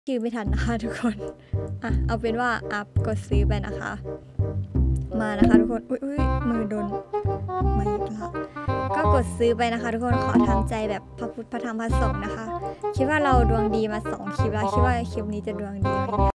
ชื่อไม่ทันนะคะทุกคนเอาเป็นว่ากดซื้อไปนะคะ มานะคะทุกคนอุ้ยมือโดนไม่ละก็กดซื้อไปนะคะทุกคนขอทำใจแบบพระพุทธพระธรรมพระสงฆ์นะคะคิดว่าเราดวงดีมา2 คลิปแล้วคิดว่าคลิปนี้จะดวงดีไหมเนี่ย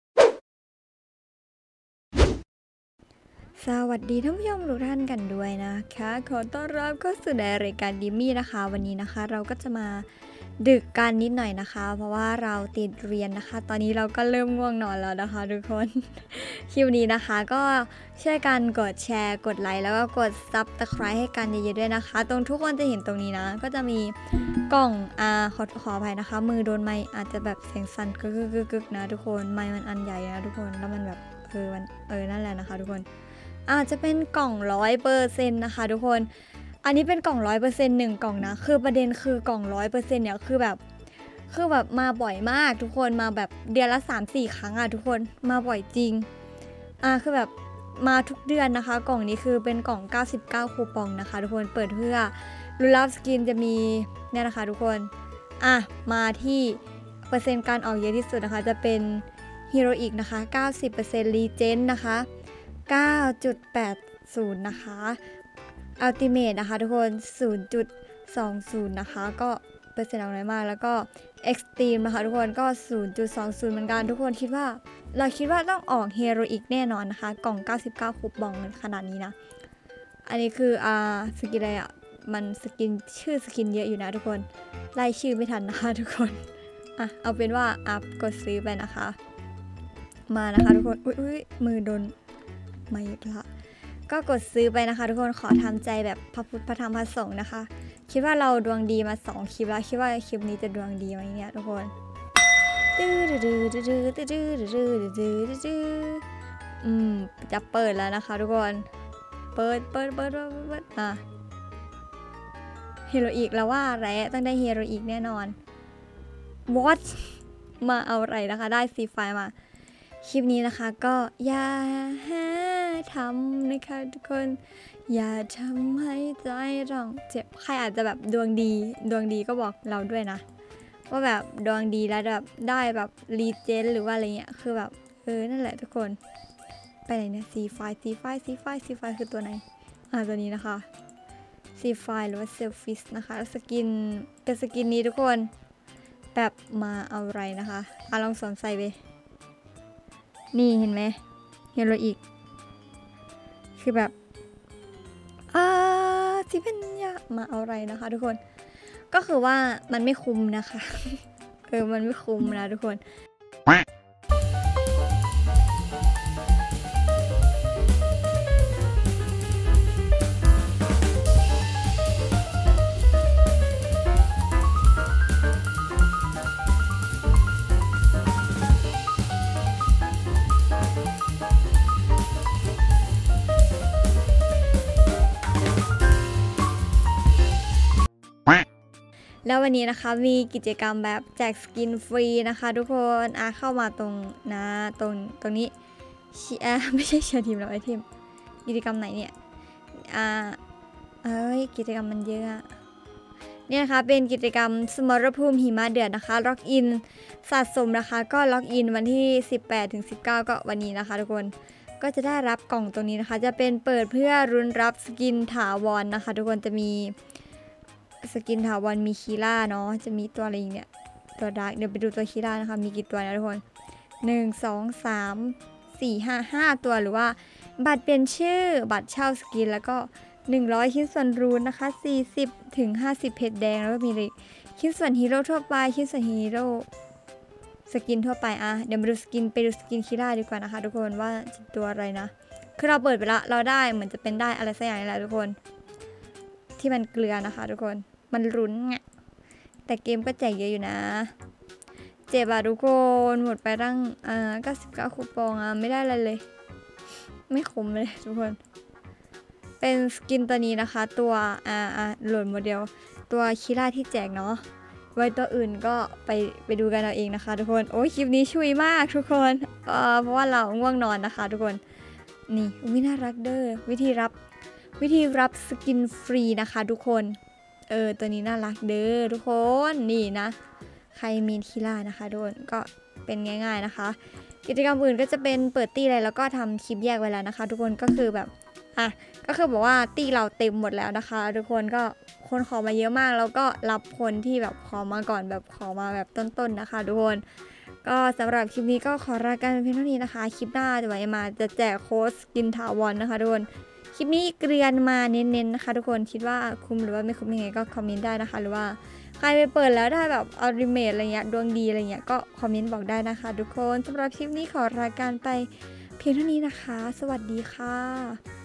สวัสดีท่านผู้ชมทุกท่านกันด้วยนะคะขอต้อนรับเข้าสู่รายการดิมมี่นะคะวันนี้นะคะเราก็จะมาดึกกันนิดหน่อยนะคะเพราะว่าเราติดเรียนนะคะตอนนี้เราก็เริ่มง่วงนอนแล้วนะคะทุกคน คลิปนี้นะคะก็ช่วยกันกดแชร์กดไลค์แล้วก็กดซับสไครต์ให้กันเยอะๆด้วยนะคะตรงทุกคนจะเห็นตรงนี้นะก็จะมีกล่องขออภัยนะคะมือโดนไม้อาจจะแบบเสียงสั่นกึกนะทุกคนไม้มันอันใหญ่นะทุกคนแล้วมันแบบนั่นแหละนะคะทุกคนอาจจะเป็นกล่อง100%นะคะทุกคนอันนี้เป็นกล่อง100% 1 กล่องนะคือประเด็นคือกล่อง100%เนี่ยคือแบบมาบ่อยมากทุกคนมาแบบเดือนละ 3-4 ครั้งทุกคนมาบ่อยจริงคือแบบมาทุกเดือนนะคะกล่องนี้คือเป็นกล่อง99คูปองนะคะทุกคนเปิดเพื่อรุนรับสกินจะมีเนี่ยนะคะทุกคนมาที่เปอร์เซ็นต์การออกเยอะที่สุดนะคะจะเป็นฮีโร่อีกนะคะ 90% รีเจนนะคะ 9.80 นะคะอัลติเมทนะคะทุกคน 0.20 นะคะก็เปอร์เซ็นต์ออกน้อยมากแล้วก็เอ็กซ์ตรีมนะคะทุกคนก็ 0.20 เหมือนกันทุกคนคิดว่าต้องออกเฮโรอีกแน่นอนนะคะกล่อง99คูปองขนาดนี้นะอันนี้คือสกินอะไรมันสกินชื่อสกินเยอะอยู่นะทุกคนไล่ชื่อไม่ทันนะคะทุกคนเอาเป็นว่ากดซื้อไปนะคะมานะคะทุกคนอุ้ยมือโดนไม่ละก็กดซื้อไปนะคะทุกคนขอทำใจแบบพระพุทธพระธรรมพระสงฆ์นะคะคิดว่าเราดวงดีมา2 คลิปแล้วคิดว่าคลิปนี้จะดวงดีไหมเนี่ยทุกคนจะเปิดแล้วนะคะทุกคนเปิดเฮโรอีกแล้วว่าอะไรต้องได้เฮโรอีกแน่นอน What มาเอาอะไรนะคะได้ซีไฟมาคลิปนี้นะคะก็อย่าทำนะคะทุกคนอย่าทำให้ใจเราเจ็บใครอาจจะแบบดวงดีก็บอกเราด้วยนะว่าแบบดวงดีแล้วแบบได้แบบรีเจนหรือว่าอะไรเงี้ยคือแบบนั่นแหละทุกคนไปไหนเนี่ยซีไฟคือตัวไหนตัวนี้นะคะซีไฟหรือว่าเซลฟิสนะคะแล้วสกินเป็นสกินนี้ทุกคนแบบมาเอาอะไรนะคะลองสวมใส่ไปนี่เห็นไหมเฮโรอีกคือแบบสิเป็นยามาเอาอะไรนะคะทุกคนก็คือว่ามันไม่คุ้มนะคะ มันไม่คุ้มนะทุกคนแล้ววันนี้นะคะมีกิจกรรมแบบแจกสกินฟรีนะคะทุกคนเข้ามาตรงตรงนี้ไม่ใช่เชียร์ทีมเราไอทีมกิจกรรมไหนเนี่ยกิจกรรมมันเยอะเนี่ยนะคะเป็นกิจกรรมสมรภูมิหิมะเดือดนะคะล็อกอินสะสมนะคะก็ล็อกอินวันที่ 18-19 ก็วันนี้นะคะทุกคนก็จะได้รับกล่องตรงนี้นะคะจะเป็นเปิดเพื่อรุนรับสกินถาวรนะคะทุกคนจะมีสกินถาวรมีคีล่าเนาะจะมีตัวอะไรอีกเนี่ยตัวดาร์กเดี๋ยวไปดูตัวคีล่านะคะมีกี่ตัวนะทุกคน1 2 3 4 5 ตัวหรือว่าบัตรเปลี่ยนชื่อบัตรเช่าสกินแล้วก็100ชิ้นส่วนรูนนะคะ40-50เพชรแดงแล้วก็มีชิ้นส่วนฮีโร่ทั่วไปชิ้นส่วนฮีโร่สกินทั่วไปเดี๋ยวมาดูสกินคีล่าดีกว่านะคะทุกคนว่าจะตัวอะไรนะคือเราเปิดไปแล้วเราได้เหมือนจะเป็นได้อะไรสักอย่างนี่แหละทุกคนที่มันเกลือนะคะทุกคนมันรุนไงแต่เกมก็แจกเยอะอยู่นะเจ็บทุกคนหมดไปตั้ง99คูปองไม่ได้อะไรเลยไม่คุ้มเลยทุกคนเป็นสกินตัวนี้นะคะตัวโหลดโมเดลตัวคิล่าที่แจกเนาะไว้ตัวอื่นก็ไปดูกันเอาเองนะคะทุกคนโอ้ยคลิปนี้ชุยมากทุกคนเพราะว่าเราง่วงนอนนะคะทุกคนนี่น่ารักเด้อวิธีรับสกินฟรีนะคะทุกคนตัวนี้น่ารักเด้อทุกคนนี่นะใครมีคิล่านะคะทุกคนก็เป็นง่ายๆนะคะ กิจกรรมอื่นก็จะเป็นเปิดตี้อะไรแล้วก็ทำคลิปแยกไว้แล้วนะคะ ทุกคนก็คือแบบก็คือบอกว่าตี้เราเต็มหมดแล้วนะคะ ทุกคนก็คนขอมาเยอะมากแล้วก็รับคนที่แบบขอมาก่อนแบบขอมาแบบต้นๆนะคะ ทุกคนก็สำหรับคลิปนี้ก็ขอลากันเพียงเท่านี้นะคะคลิปหน้าจะไว้มาจะแจกโค้ดสกินถาวรนะคะทุกคนคลิปนี้เกรียนมาเน้นๆนะคะทุกคนคิดว่าคุ้มหรือว่าไม่คุ้มยังไงก็คอมเมนต์ได้นะคะหรือว่าใครไปเปิดแล้วได้แบบอัลติเมทอะไรเงี้ยดวงดีอะไรเงี้ยก็คอมเมนต์บอกได้นะคะทุกคนสำหรับคลิปนี้ขอลากันไปเพียงเท่านี้นะคะสวัสดีค่ะ